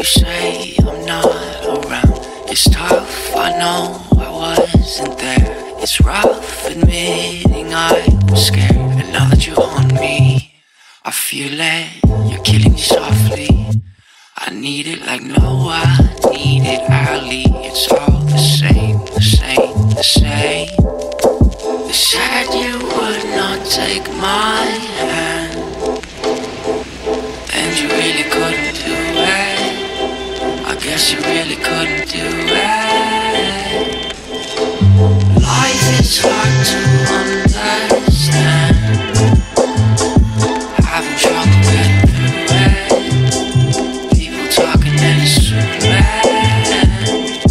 you say I'm not around. It's tough, I know I wasn't there. It's rough admitting I was scared. And now that you haunt me, I feel it, you're killing me softly. I need it like no, I need it early. It's all the same, the same, the same. They said you would not take my hand, and you really couldn't do it. I guess you really couldn't do it. Life is hard to understand, having trouble getting through it. People talking and it's too bad.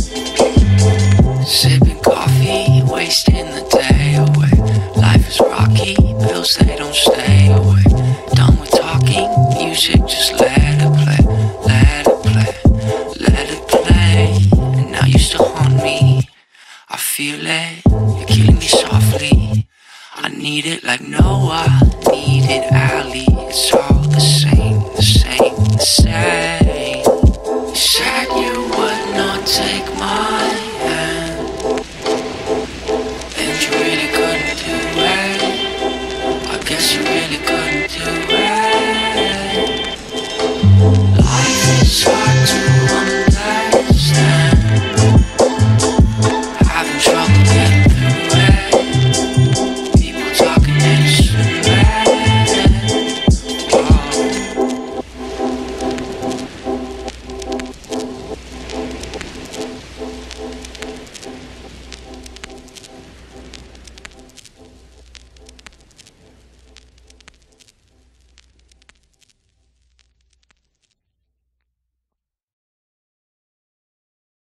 Sipping coffee, wasting the day away. Life is rocky, bills they don't stay away. Done with talking, music just let it play. Let it play, let it play. And now you still haunt me, I feel it, you're killing me softly. I need it like no, I need it early. It's all the same, the same, the same. You said you would not take my hand, and you really couldn't do it. I guess you really couldn't do it. Life is hard.